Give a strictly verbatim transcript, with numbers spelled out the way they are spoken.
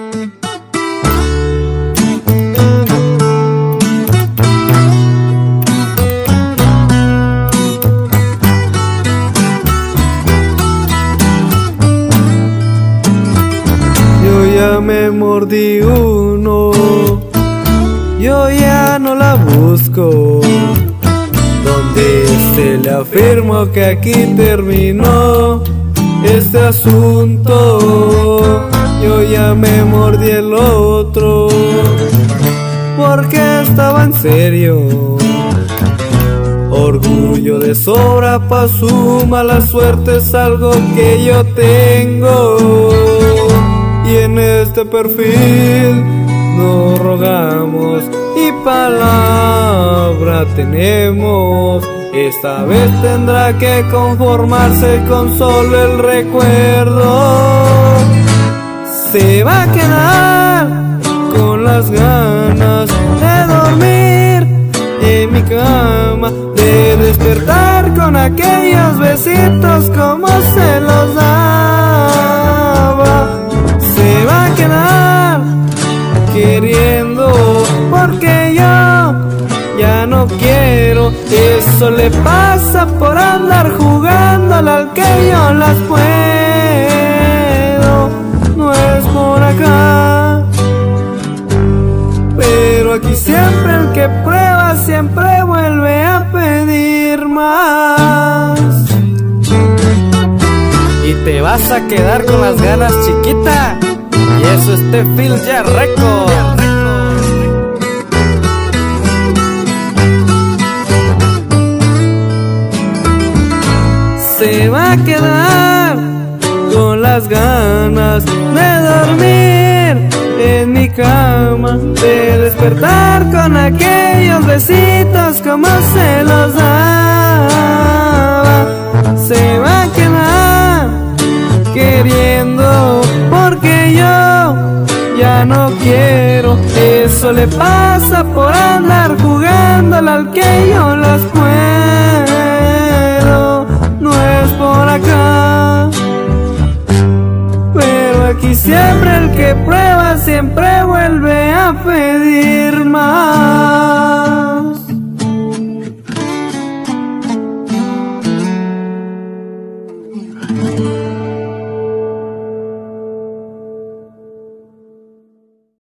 Me mordí uno, yo ya no la busco. Donde se le afirmó que aquí terminó este asunto. Yo ya me mordí el otro, porque estaba en serio. Orgullo de sobra pa' su mala suerte es algo que yo tengo. Y en este perfil no rogamos y palabra tenemos. Esta vez tendrá que conformarse con solo el recuerdo. Se va a quedar con las ganas de dormir en mi cama, de despertar con aquellos besitos como se los daba. Se va a quedar queriendo porque yo ya no quiero. Eso le pasa por andar jugándola al que yo las puedo. No es por acá, pero aquí siempre el que prueba siempre vuelve a pedir más. Y te vas a quedar con las ganas, chiquita. Y eso es Tefil Ya Record. Se va a quedar con las ganas de dormir en mi cama, de despertar con aquellos besitos como se los daba. Se va a quedar queriendo porque yo ya no quiero. Eso le pasa por andar jugándola al que yo las puedo.